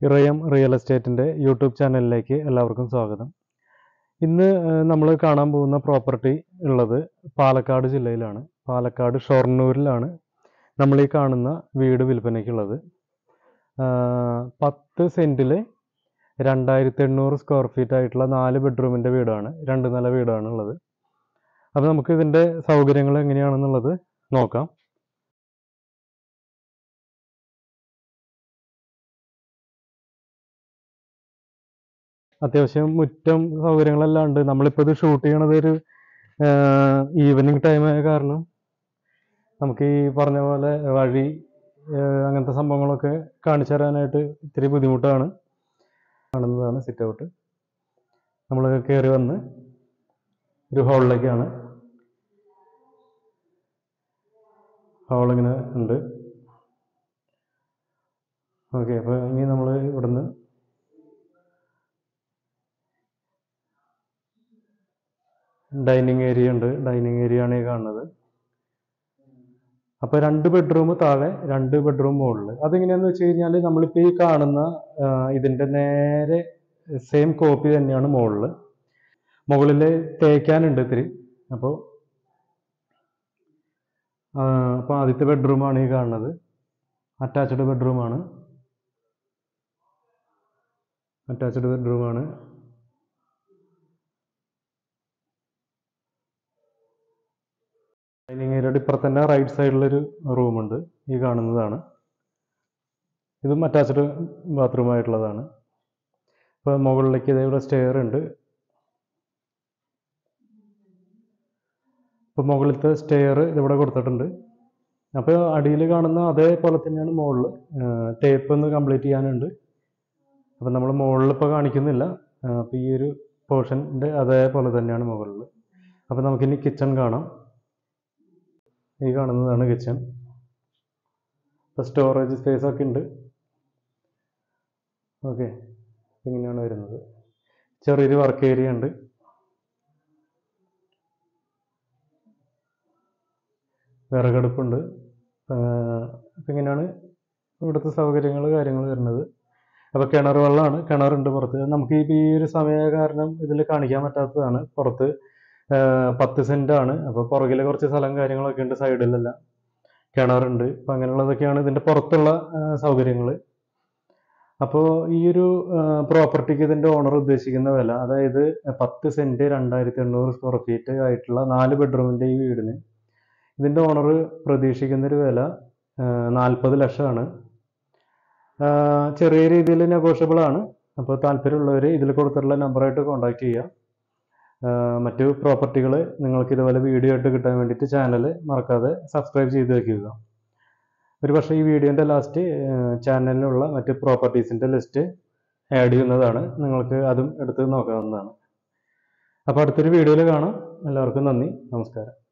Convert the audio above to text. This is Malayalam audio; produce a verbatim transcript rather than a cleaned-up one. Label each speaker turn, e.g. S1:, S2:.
S1: ഇറയം റിയൽ എസ്റ്റേറ്റിൻ്റെ യൂട്യൂബ് ചാനലിലേക്ക് എല്ലാവർക്കും സ്വാഗതം. ഇന്ന് നമ്മൾ കാണാൻ പോകുന്ന പ്രോപ്പർട്ടി ഉള്ളത് പാലക്കാട് ജില്ലയിലാണ്. പാലക്കാട് ഷൊർണൂരിലാണ് നമ്മൾ ഈ കാണുന്ന വീട് വിൽപ്പനയ്ക്കുള്ളത്. പത്ത് സെൻറ്റിൽ രണ്ടായിരത്തി എണ്ണൂറ് സ്ക്വയർ ഫീറ്റ് ആയിട്ടുള്ള നാല് ബെഡ്റൂമിൻ്റെ വീടാണ്, രണ്ട് നില വീടാണ് ഉള്ളത്. അപ്പോൾ നമുക്ക് ഇതിൻ്റെ സൗകര്യങ്ങൾ എങ്ങനെയാണെന്നുള്ളത് നോക്കാം. അത്യാവശ്യം മുറ്റം സൗകര്യങ്ങളെല്ലാം ഉണ്ട്. നമ്മളിപ്പോൾ ഇത് ഷൂട്ട് ചെയ്യണത് ഒരു ഈവനിങ് ടൈമായ കാരണം നമുക്ക് ഈ പറഞ്ഞ പോലെ വഴി അങ്ങനത്തെ സംഭവങ്ങളൊക്കെ കാണിച്ചു തരാനായിട്ട് ഇത്തിരി ബുദ്ധിമുട്ടാണ്. കാണുന്നതാണ് സിറ്റ് ഔട്ട്. നമ്മൾ കയറി വന്ന് ഒരു ഹാളിലേക്കാണ്. ഹാളിങ്ങനെ ഉണ്ട്. ഓക്കെ, അപ്പോൾ ഇനി നമ്മൾ ഇവിടുന്ന് ഡൈനിങ് ഏരിയ ഉണ്ട്. ഡൈനിങ് ഏരിയ ആണ് ഈ കാണുന്നത്. അപ്പോൾ രണ്ട് ബെഡ്റൂം താഴെ, രണ്ട് ബെഡ്റൂം മുകളിൽ. അതെങ്ങനെയാണെന്ന് വെച്ച് കഴിഞ്ഞാൽ നമ്മളിപ്പോൾ ഈ കാണുന്ന ഇതിൻ്റെ നേരെ സെയിം കോപ്പി തന്നെയാണ് മുകളിൽ. മുകളിൽ തേക്കാനുണ്ട് ഇത്തിരി. അപ്പോൾ അപ്പോൾ ആദ്യത്തെ ബെഡ്റൂമാണ് ഈ കാണുന്നത്. അറ്റാച്ച്ഡ് ബെഡ്റൂമാണ്. അറ്റാച്ച്ഡ് ബെഡ്റൂമാണ്. ഡൈനിങ് ഏരിയയുടെ ഇപ്പുറത്തന്നെ റൈറ്റ് സൈഡിലൊരു റൂമുണ്ട്, ഈ കാണുന്നതാണ്. ഇതും അറ്റാച്ച്ഡ് ബാത്റൂം ആയിട്ടുള്ളതാണ്. ഇപ്പോൾ മുകളിലേക്ക് ഇതേപോലെ സ്റ്റെയർ ഉണ്ട്. ഇപ്പോൾ മുകളിലത്തെ സ്റ്റെയർ ഇതിവിടെ കൊടുത്തിട്ടുണ്ട്. അപ്പോൾ അടിയിൽ കാണുന്ന അതേപോലെ തന്നെയാണ് മുകളിൽ. ടേപ്പ് ഒന്ന് കംപ്ലീറ്റ് ചെയ്യാനുണ്ട്. അപ്പം നമ്മൾ മുകളിൽ ഇപ്പോൾ കാണിക്കുന്നില്ല. അപ്പോൾ ഈ ഒരു പോർഷൻ്റെ അതേപോലെ തന്നെയാണ് മുകളിൽ. അപ്പോൾ നമുക്കിനി കിച്ചൺ കാണാം. ഈ കാണുന്നതാണ് കിച്ചൺ. ഇപ്പോൾ സ്റ്റോറേജ് സ്പേസ് ഒക്കെ ഉണ്ട്. ഓക്കെ, ഇങ്ങനെയാണ് വരുന്നത്. ചെറിയൊരു വർക്ക് ഏരിയ ഉണ്ട്. വിറകടുപ്പുണ്ട്. അപ്പം ഇങ്ങനെയാണ് ഇവിടുത്തെ സൗകര്യങ്ങൾ കാര്യങ്ങൾ വരുന്നത്. അപ്പോൾ കിണർ വെള്ളമാണ്, കിണറുണ്ട് പുറത്ത്. നമുക്ക് ഈ ഒരു സമയ കാരണം ഇതിൽ കാണിക്കാൻ പറ്റാത്തതാണ്. പുറത്ത് പത്ത് സെൻറ്റാണ്. അപ്പോൾ പുറകിൽ കുറച്ച് സ്ഥലം കാര്യങ്ങളൊക്കെ ഉണ്ട്, സൈഡിലെല്ലാം കിണറുണ്ട്. അപ്പം അങ്ങനെയുള്ളതൊക്കെയാണ് ഇതിൻ്റെ പുറത്തുള്ള സൗകര്യങ്ങൾ. അപ്പോൾ ഈ ഒരു പ്രോപ്പർട്ടിക്ക് ഇതിൻ്റെ ഓണർ ഉദ്ദേശിക്കുന്ന വില, അതായത് പത്ത് സെൻറ്റ് രണ്ടായിരത്തി എണ്ണൂറ് സ്ക്വയർ ഫീറ്റ് ആയിട്ടുള്ള നാല് ബെഡ്റൂമിൻ്റെ ഈ വീടിന് ഇതിൻ്റെ ഓണർ പ്രതീക്ഷിക്കുന്നൊരു വില നാൽപ്പത് ലക്ഷമാണ്. ചെറിയ രീതിയിൽ നെഗോഷ്യബിൾ ആണ്. അപ്പോൾ താല്പര്യമുള്ളവർ ഇതിൽ കൊടുത്തിട്ടുള്ള നമ്പറായിട്ട് കോൺടാക്ട് ചെയ്യുക. മറ്റു പ്രോപ്പർട്ടികൾ നിങ്ങൾക്ക് ഇതുപോലെ വീഡിയോ ആയിട്ട് കിട്ടാൻ വേണ്ടിയിട്ട് ചാനൽ മറക്കാതെ സബ്സ്ക്രൈബ് ചെയ്ത് വയ്ക്കുക. ഒരു പക്ഷേ ഈ വീഡിയോൻ്റെ ലാസ്റ്റ് ചാനലിലുള്ള മറ്റ് പ്രോപ്പർട്ടീസിൻ്റെ ലിസ്റ്റ് ആഡ് ചെയ്യുന്നതാണ്. നിങ്ങൾക്ക് അതും എടുത്ത് നോക്കാവുന്നതാണ്. അപ്പോൾ അടുത്തൊരു വീഡിയോയിൽ കാണാം. എല്ലാവർക്കും നന്ദി, നമസ്കാരം.